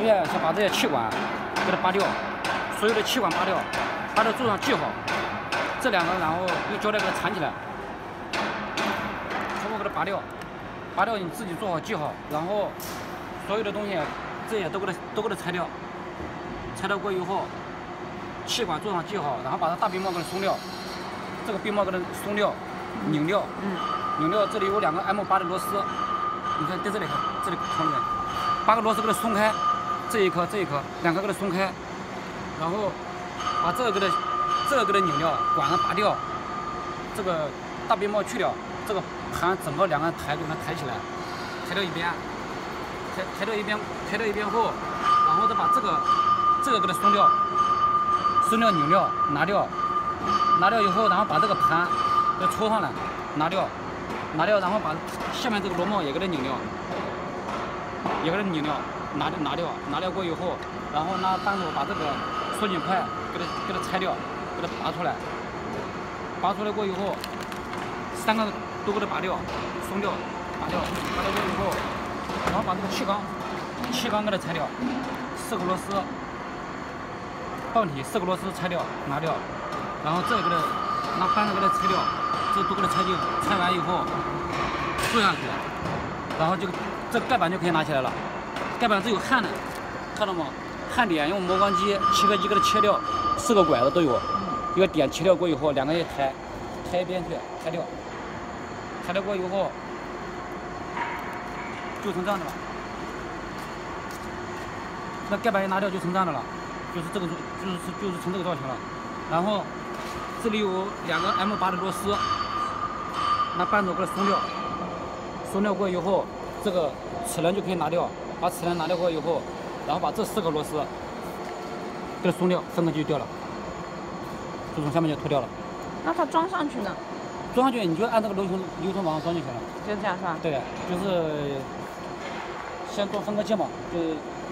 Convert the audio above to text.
先把这些气管给它拔掉，所有的气管拔掉，把这柱上系好。这两个，然后用胶带给它缠起来，全部给它拔掉，拔掉你自己做好系好，然后所有的东西这些都给它拆掉，拆掉过以后，气管柱上系好，然后把它大鞭毛给它松掉，这个鞭毛给它松掉，拧掉，拧掉。这里有2个 M8的螺丝，你看在这里看，这里看见，8个螺丝给它松开，这一颗2个给它松开，然后把这个给它拧掉，管子拔掉，这个大鞭毛去掉，这个盘整个2个抬就给它抬起来，抬到一边，抬到一边后，然后再把这个给它松掉，拧掉，拿掉以后，然后把这个盘给它戳上来，拿掉，然后把下面这个螺帽也给它拧掉，拿掉过以后，然后拿扳手把这个缩紧块给它拆掉，给它拔出来过以后，3个都给它拔掉，松掉，拔掉过以后，然后把这个气缸给它拆掉，4个螺丝，泵体4个螺丝拆掉，拿掉，然后这个给它拿扳手给它拆掉，这都给它拆完以后坐下去，然后这盖板就可以拿起来了。盖板是有焊的，看到吗？焊点用磨光机、切割机给它切掉，4个拐子都有，一个点切掉过以后，2个一抬一边去，抬掉过以后就成这样的了。那盖板一拿掉就成这样的了，就是成这个造型了。然后这里有2个 M8的螺丝，拿扳手给它松掉过以后，这个齿轮就可以拿掉。把齿轮拿掉过以后，然后把这4个螺丝给它松掉，分开就掉了，就从下面就脱掉了。 那它装上去呢？ 装上去你就按这个流程往上装就行了。 就这样是吧？ 对，就是先做分割器嘛，就